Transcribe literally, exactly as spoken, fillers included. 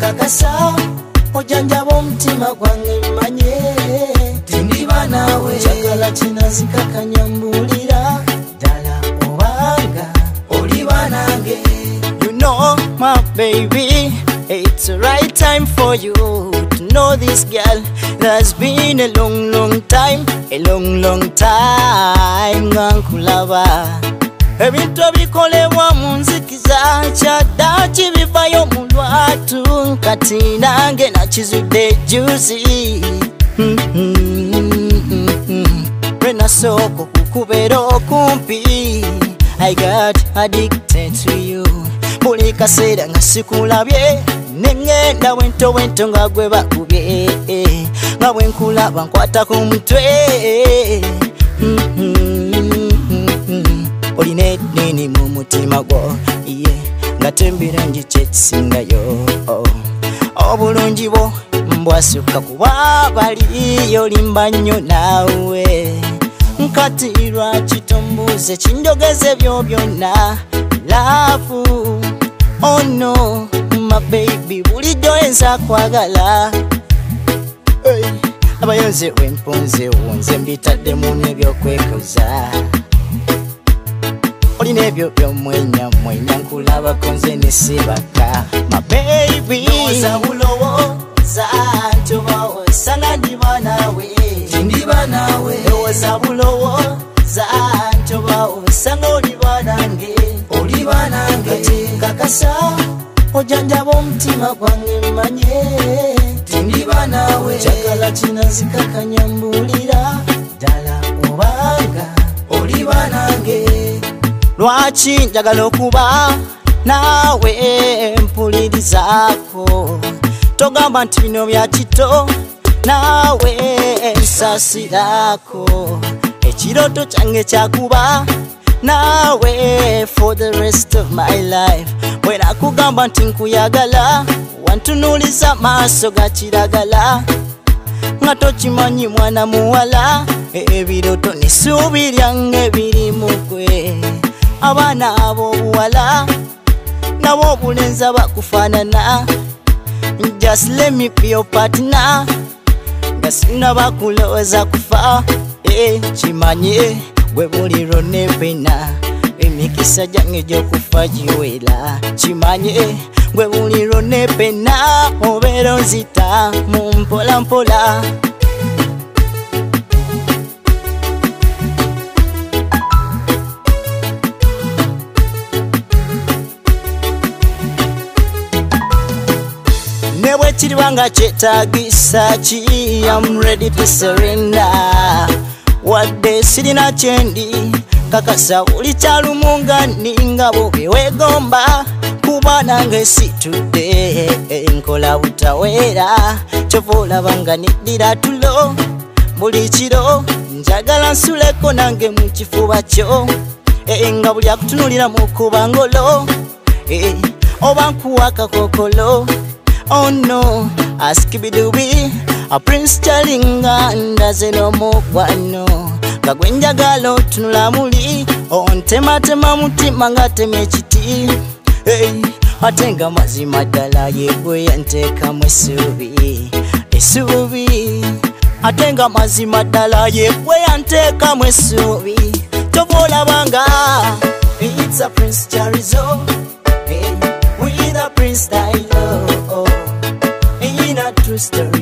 nkakasa ojanjaba omutima gwange manye tindiba naawe njagala kinazikakanya mbulira ddala obanga oliba nange. You know my baby, it's the right time for you to know this girl. There's been a long long time, a long long time ngankulaba ebintu bikolebwa mu nzikiza kyaddaaki bivayo mu lwatu kati nange nakizudde juzi lwe nasooka okukubeera okumpi. I got addicted to you buli kaseera nga sikulabye nengenda wento wento nga gwe bakubye nga bwe nkulaba nkwata ku mutwe olina eddiini mu mutima gwo ye nga tembirungi kyekisingayo obulungi bwo mbwasukka kuba baliyo olimba nnyo naawe nkati lwaki tombuuze kinjogeze byo byonna laafu oh no my baby bulijjo enza kwagala hey. Abayonze wempunze wonze mbitaddemu n'ebyokwekuza olina ebyo byomwenya mwenya nkulabako nze nesibaka my baby oza bulowooza ntobawosa nga ndiba naawe tindiba naawe oza bulowooza ntobawosa nga oliba nange oliba nange nkakasa ojanjaba omutima gwange manye tindiba naawe njagala kinazikakanya mbulira ddala obanga oliba nange. Lwaki njagala okuba naawe mpulirizaako togamba nti bino bya kito naawe nsasiraako ekirooto kyange kyakuba naawe for the rest of my life. Bwe nakugamba nti nkuyagala wantunuuliza maaso ga kiragala nga tokimanyi mwana muwala ebirooto n'essuubi lyange biri mu ggwe. Abaana ab'obuwala nabo obulenzi bakufaanana just let me be your partner nga sinaba kulowooza kufa kimanye gwe buliro ne pena emikisa gyange gy'okufa giwera kimanye gwe buliro ne pena obeera onzita mu mpola mpola. Nebwe kiribanga kyetaagisa ki I'm ready to surrender wadde sirina kyendi kakasa buli kyalumunga ninga bwe weegomba kuba nange situdde nkola butaweera kyova olabanga niddira tulo buli kiro njagala nsuleko nange mu kifuba kyo nga buli akutunulira mu kuba ngolo oba nkuwa akakokolo. Oh no, askibidubi a Prince Chalinga ndaze no mukwano kagwe njagala otunula muli ontematema mutima nga teme ekiti hey. Ate nga mazima ddala yegwe yanteekamu essuubi essuubi ate nga mazima ddala yegwe yanteekamu essuubi tova olabanga it's a Prince Charizo hey. With a Prince style oh, oh. Ain't a true story.